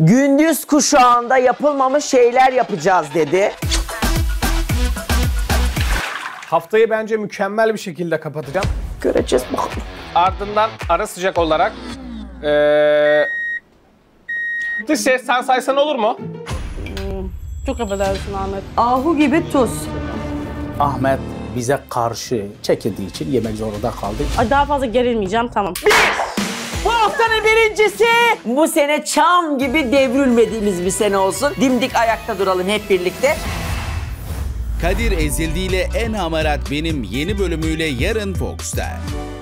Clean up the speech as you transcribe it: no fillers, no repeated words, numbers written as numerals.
Gündüz kuşağında yapılmamış şeyler yapacağız dedi. Haftayı bence mükemmel bir şekilde kapatacağım. Göreceğiz bakalım. Ardından ara sıcak olarak dış ses sen saysan olur mu? Çok affedersin Ahmet. Ahu gibi tuz. Ahmet bize karşı çekildiği için yemek zorunda kaldı. Ay, daha fazla gerilmeyeceğim, tamam. Bu haftanın birincisi. Bu sene çam gibi devrilmediğimiz bir sene olsun. Dimdik ayakta duralım hep birlikte. Kadir Ezildi ile En Hamarat Benim yeni bölümüyle yarın Fox'ta.